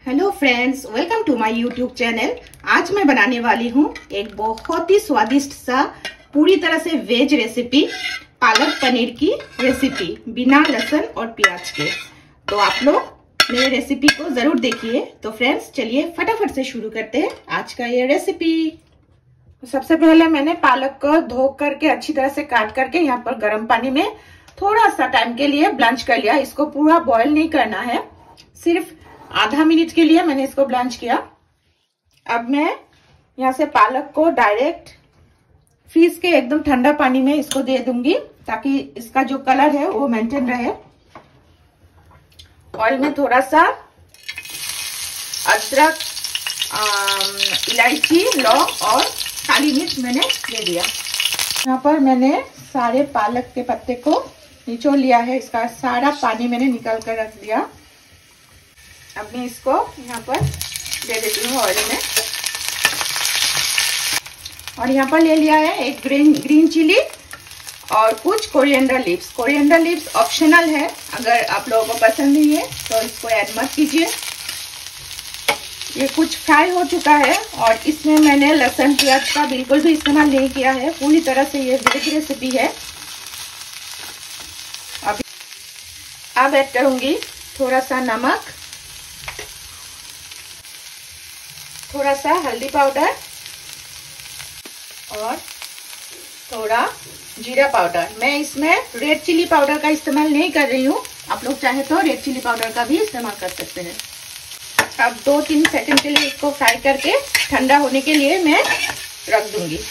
Hello friends, welcome to my YouTube channel. आज मैं बनाने वाली हूँ एक बहुत ही स्वादिष्ट सा पूरी तरह से वेज रेसिपी, पालक पनीर की रेसिपी बिना लहसुन और प्याज के। तो आप लोग मेरे रेसिपी को जरूर देखिए। तो फ्रेंड्स चलिए फटाफट से शुरू करते हैं आज का ये रेसिपी। सबसे पहले मैंने पालक को धो करके अच्छी तरह से काट करके यहाँ पर गर्म पानी में थोड़ा सा टाइम के लिए ब्लांच कर लिया। इसको पूरा बॉईल नहीं करना है, सिर्फ आधा मिनट के लिए मैंने इसको ब्लांच किया। अब मैं यहाँ से पालक को डायरेक्ट फ्रीज के एकदम ठंडा पानी में इसको दे दूंगी ताकि इसका जो कलर है वो मेंटेन रहे। ऑयल में थोड़ा सा अदरक, इलायची, लौंग और काली मिर्च मैंने ले दिया। यहाँ पर मैंने सारे पालक के पत्ते को निचोड़ लिया है। इसका सारा पानी मैंने निकाल कर रख दिया। अब मैं इसको यहाँ पर दे देती हूँ ऑयल में। और यहाँ पर ले लिया है एक ग्रीन चिली और कुछ coriander leaves. Coriander leaves optional है, अगर आप लोगों को पसंद नहीं है तो इसको ऐड मत कीजिए। ये कुछ फ्राई हो चुका है और इसमें मैंने लहसुन प्याज का बिल्कुल भी इस्तेमाल नहीं किया है। पूरी तरह से ये वेज रेसिपी है। अब ऐड करूंगी थोड़ा सा नमक, थोड़ा सा हल्दी पाउडर और थोड़ा जीरा पाउडर। मैं इसमें रेड चिली पाउडर का इस्तेमाल नहीं कर रही हूँ, आप लोग चाहे तो रेड चिली पाउडर का भी इस्तेमाल कर सकते हैं। अब 2-3 सेकंड के लिए इसको फ्राई करके ठंडा होने के लिए मैं रख दूंगी।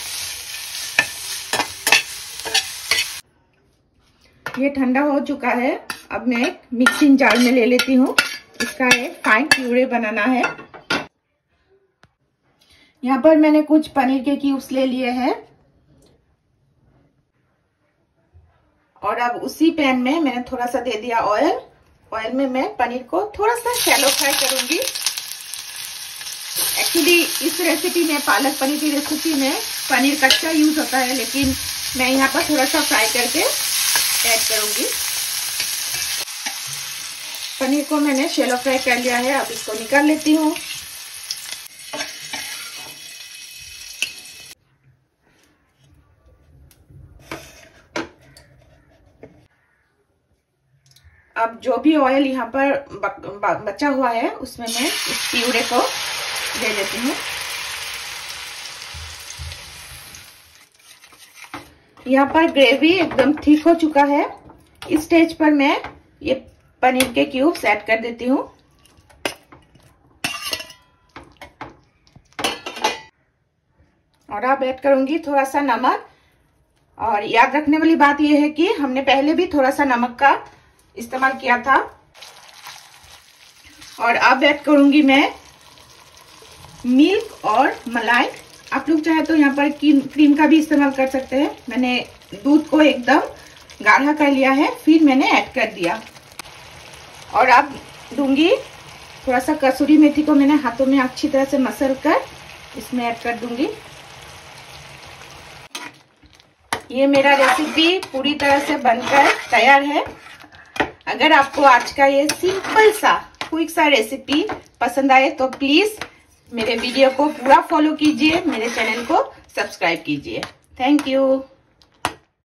ये ठंडा हो चुका है। अब मैं एक मिक्सिंग जार में ले लेती हूँ। इसका एक फाइन प्यूरे बनाना है। यहाँ पर मैंने कुछ पनीर के क्यूब्स ले लिए हैं और अब उसी पैन में मैंने थोड़ा सा दे दिया ऑयल। ऑयल में मैं पनीर को थोड़ा सा शैलो फ्राई करूंगी। एक्चुअली इस रेसिपी में, पालक पनीर की रेसिपी में पनीर कच्चा यूज होता है, लेकिन मैं यहाँ पर थोड़ा सा फ्राई करके ऐड करूंगी। पनीर को मैंने शैलो फ्राई कर लिया है। अब इसको निकाल लेती हूँ। अब जो भी ऑयल यहाँ पर बचा हुआ है उसमें मैं इस प्यूरे को दे देती हूँ। यहाँ पर ग्रेवी एकदम ठीक हो चुका है। इस स्टेज पर मैं ये पनीर के क्यूब्स ऐड कर देती हूँ। और अब ऐड करूंगी थोड़ा सा नमक। और याद रखने वाली बात यह है कि हमने पहले भी थोड़ा सा नमक का इस्तेमाल किया था। और अब ऐड करूंगी मैं मिल्क और मलाई। आप लोग चाहे तो यहाँ पर क्रीम का भी इस्तेमाल कर सकते हैं। मैंने दूध को एकदम गाढ़ा कर लिया है, फिर मैंने ऐड कर दिया। और अब दूंगी थोड़ा सा कसूरी मेथी को मैंने हाथों में अच्छी तरह से मसल कर इसमें ऐड कर दूंगी। ये मेरा रेसिपी पूरी तरह से बनकर तैयार है। अगर आपको आज का ये सिंपल सा क्विक सा रेसिपी पसंद आए तो प्लीज मेरे वीडियो को पूरा फॉलो कीजिए, मेरे चैनल को सब्सक्राइब कीजिए। Thank you.